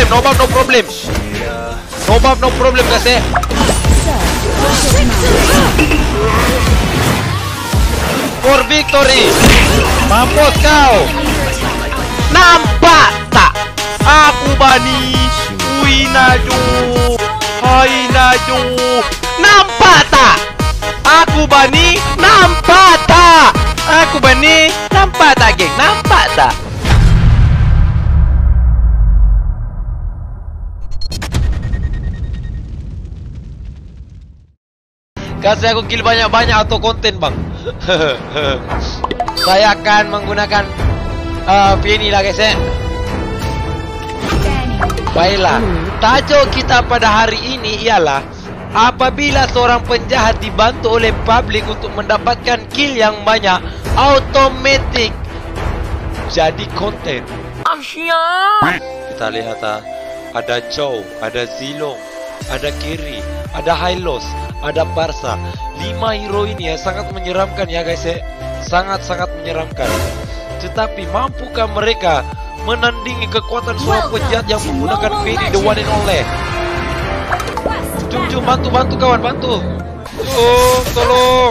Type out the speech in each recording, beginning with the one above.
no buff, no problem. No buff, no problem guys. For victory. Mampus kau. Nampak tak? Aku Bani. Ui Naju. Hai Naju. Nampak tak? Aku Bani. Nampak tak? Aku Bani. Nampak tak geng? Nampak tak? Kasih aku kill banyak-banyak atau konten bang. Saya akan menggunakan Penny lah guys ya. Baiklah, tajuk kita pada hari ini ialah apabila seorang penjahat dibantu oleh publik untuk mendapatkan kill yang banyak, automatic jadi konten. Kita lihat ada Chow, ada Zilong, ada Kiri, ada Hylos, ada Barca. 5 hero ini ya sangat menyeramkan ya guys ya. Sangat-sangat menyeramkan. Tetapi mampukah mereka menandingi kekuatan seorang penjahat yang menggunakan Penny the one and only? Jom bantu kawan, bantu. Tolong.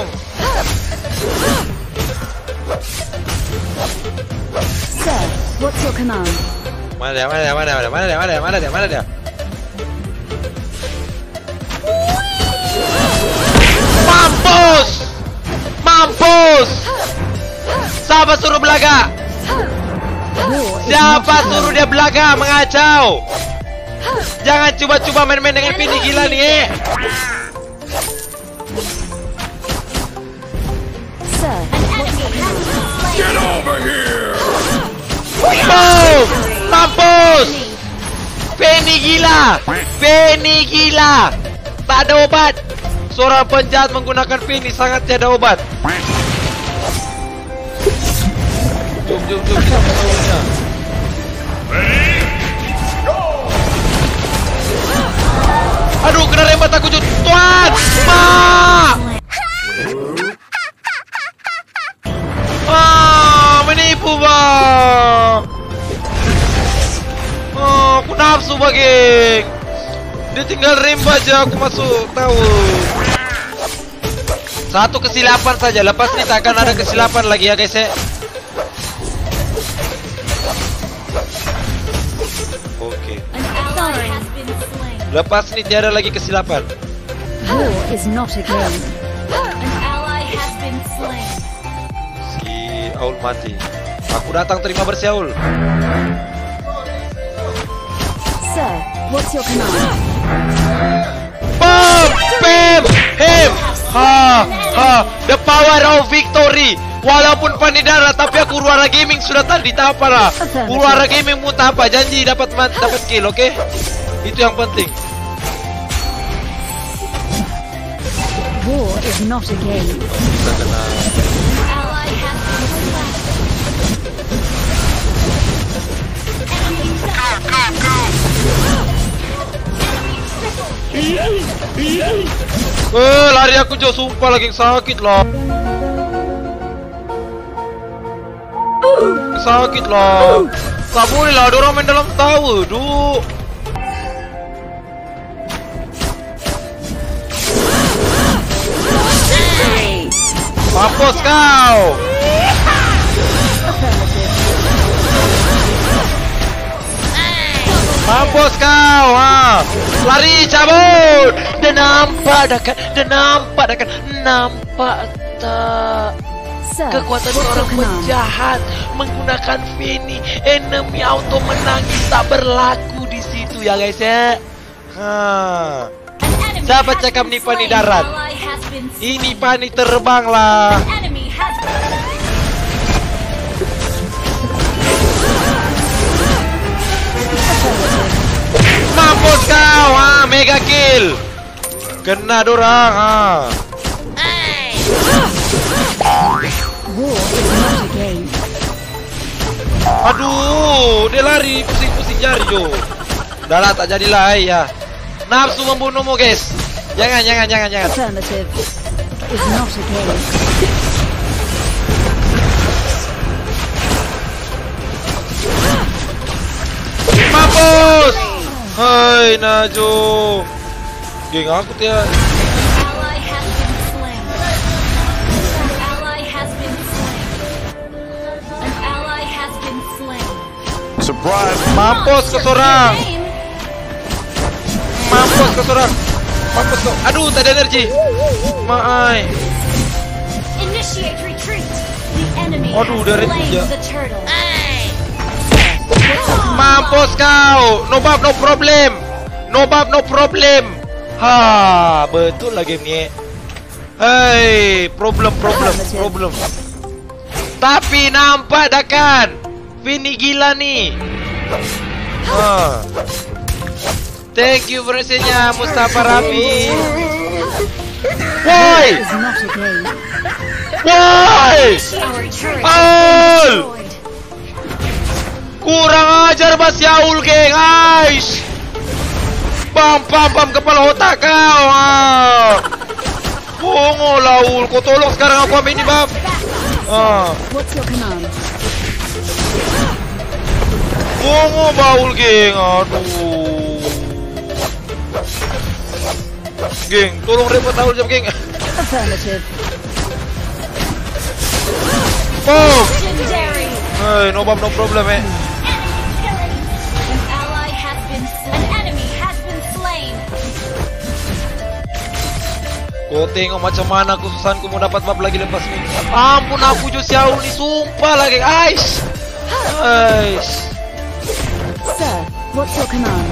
Sir, what's your command? Mana dia? Mampus! Siapa suruh belaga? Siapa suruh dia belaga mengacau? Jangan coba-coba main-main dengan Penny gila nih Get over here! Mampus! Penny gila! Tak ada obat. Seorang penjahat menggunakan Penny sangat tiada obat. Jom kita menolongnya. Aduh, kena rembat aku tuan. Menipu bang. Aku nafsu bang. Dia tinggal rembat aja aku masuk tahu. Satu kesilapan saja. Lepas ini tak akan ada kesilapan lagi ya guys ya. Oke. Lepas ini tiada lagi kesilapan. War is not a game. Si Aul mati. Aku datang terima bersih Aul. Sir, what's your command? Bam! Him! The power of victory. Walaupun Panidara tapi aku Ruara Gaming sudah tadi tak apalah. Ruara Gaming mu tak apa, janji dapat kill, oke? Itu yang penting. War is not a game. Kita kena. Lari aku jauh, sumpah lagi sakit lah. Sakit lah. Tak boleh lah, ada orang main dalam tower, duh. Mampus kau. Mampus kau, lari, cabut. Dia nampak kan, nampak tak? Kekuatan seorang penjahat menggunakan Penny, enemy auto menangis tak berlaku di situ ya guys ya. Siapa cakap ni Pani darat? Ini Pani terbang lah. Mampus kau, mega kill. Kena dorang, War is not a game. Aduh, dia lari pusing-pusing jari jo. Dah lah, tak jadilah ya. Nafsu membunuhmu guys. Jangan. Affirmative. Is not a game. Mampus. Hai Najo. Geng aku tiap. Ally has been slain. An ally has been slain. An ally has been slain. Surprise! Mampus ke seorang. Mampus ke seorang. Mampus ke. Aduh, tak ada energi. Maai. Initiate retreat. The enemy Aduh, has dari slain tiga. the turtle. Mampus kau. No bab, no problem. No bab, no problem. Ha, betul lah game ni. Hey, problem. Tapi nampak dah kan? Vini gila ni. Ha. Thank you berhasilnya Mustafa Rafi. Woi! Is not a game. Woi! Our turret Al! destroyed. Kurang ajar Bas Yaul geng, guys. Pam kepala otak kau. Bongo Laul, kau tolong sekarang aku ambil ini bab. What's your command? Bongo baul geng, aduh. Geng, tolong repot Laul jam geng. Affirmative. Oh, Legendary. hey, no bab, no problem An ally has been slain. An enemy has been slain. Kau tengok macam mana kesusahanku mau dapat bab lagi lepas ni. Ampun aku Jos Yaul ni, sumpah lah geng, guys. Sir, what's your command?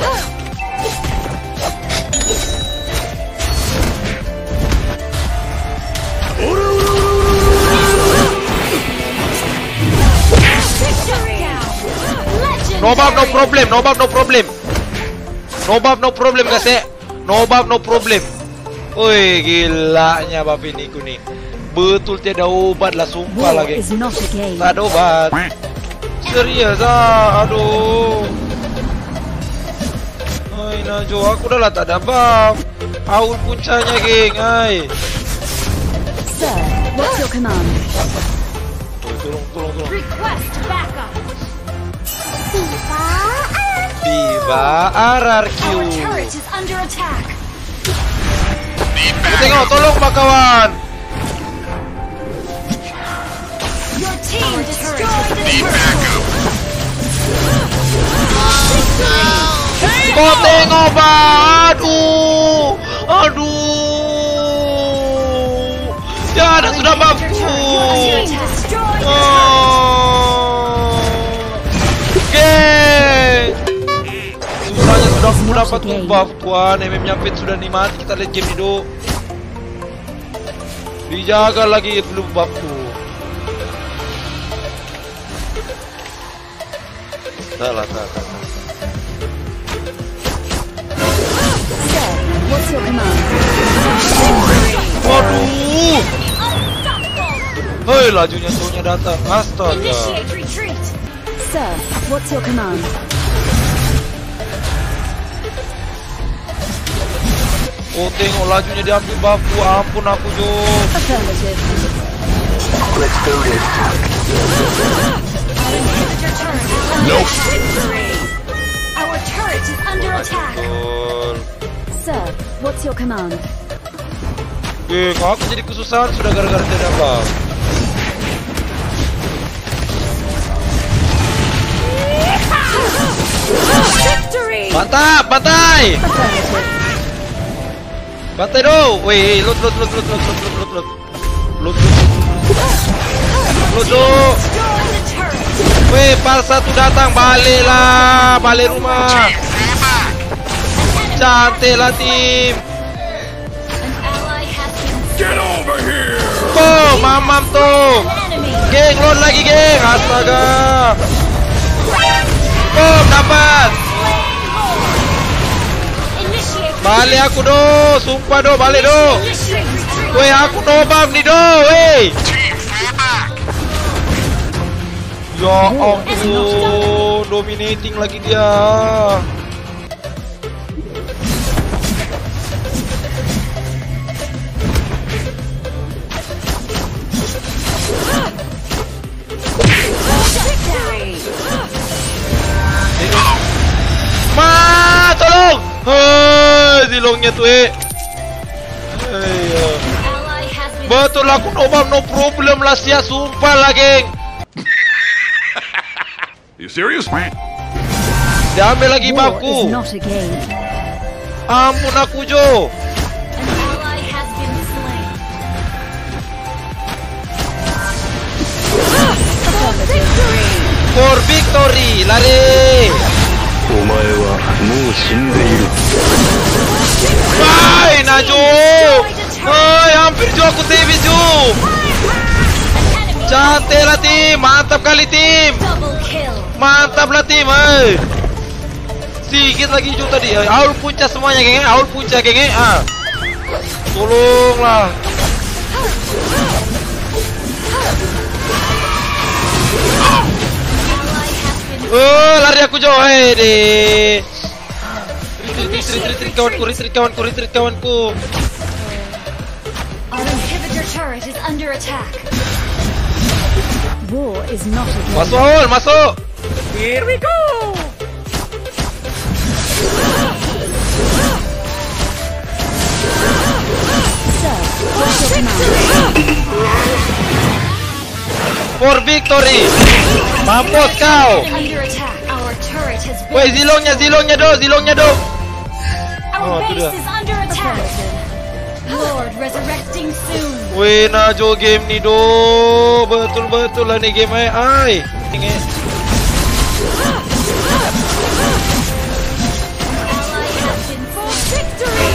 No bab, no problem. No problem guys eh. No bab, no problem. Oi, gilanya bab ini kuning. Betul tiada obat lah, sumpah lah War geng. is not a game. Tak ada obat. Serius ah, aduh. Hai Najo, aku dah lah tak ada bab. Aul puncanya geng, hai. Sir, what's your command? Tolong. Request backup. Viva Our RRQ. turret is under attack. Tengok, tolong pak kawan. Your team destroyed the turret. Kau tengok pak. Aduh. Ya, ada sudah babku. Your team destroyed the turret. Geng. Susahnya sudah aku dapat buff tuan. MM-nya fit sudah nih mati. Kita lihat game hidup. Dijaga lagi belum buff tu. Salah. Sir, what's your command? Waduh. Hei, lajunya soalnya datang. Astaga. Initiate retreat. Sir, what's your command? Oh, tengok lajunya diambil buffku. Ampun aku Jo. Affirmative. Let's do this. Nope. Our turret is under attack. Betul. Sir, what's your command? Aku jadi kesusahan sudah gara-gara tidak buff. Victory! Mantap, bantai. Affirmative. Bantai do. Weh, loot. Loot do. Destroy the turret. Weh, par satu datang, baliklah, balik rumah. Cantik lah tim. An ally has been Get over here! Oh, mamam tuh. enemy. Geng, load lagi geng. Astaga. Oh, dapat. Initiate. Balik aku do. Sumpah do, balik do. Initiate retreat. Weh, aku nobam nih do. Weh. Ya ampun, dominating lagi dia. Victory! Ma, tolong. zilongnya tuh Ayo. Ally has been Betul aku no problem lah sia, sumpah lah geng. You serious? Dia ambil lagi War buffku. is not a game. Ampun aku Jo. an ally has been slain. For victory, lari. お前はもう死んでいる。 Bye, Najo. Hai, hampir Jo aku TV Jo. Cantik lah tim, mantap kali tim. Double kill. Mantap lah tim, Sikit lagi Jo tadi. Aul puncak semuanya geng, aul puncak geng. Tolonglah. Ally has been Oh, lari aku Jo. Hei deh. Retreat kawanku. Our inhibitor turret is under attack. War is not a game. Masuk Aul, masuk. For victory. Mampus kau. Under attack. Our turret has been. Woi, zilongnya do. Our Oh, tu base dah. is under attack. Lord resurrecting soon. Weh, Najo game ni do. Betul lah ni game ai. Ini. Ally has been for victory.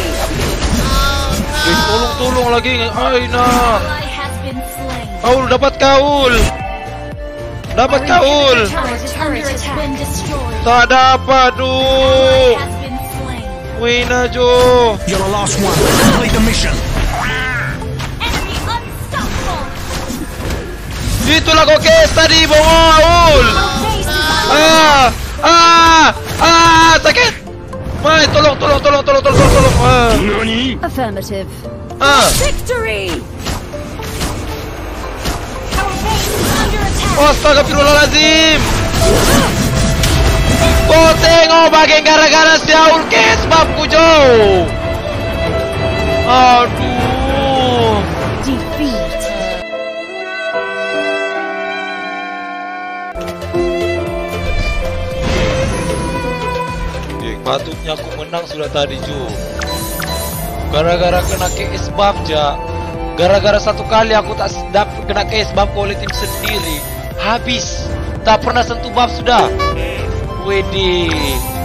Tolong lagi. Ai nah. Ally has been slain. Aul dapat kaul. Our turret has been destroyed. Tak dapat Ally duh. has been slain. Weh, Najo. You're the last one. Complete the mission. Enemy unstoppable. Itulah kokes tadi bongo Aul. Our base is under Sakit. Mai, tolong. NANI? Affirmative. victory. Our base is under attack. Astagfirullahalazim. Kau tengok bagian gara-gara si Aul kes babku Jo. Aduh. Defeat. Patutnya aku menang sudah tadi Jo. Gara-gara kena KS buff ja. Gara-gara satu kali aku tak dapat kena KS buff oleh tim sendiri. Habis. Tak pernah sentuh buff sudah. Wedih.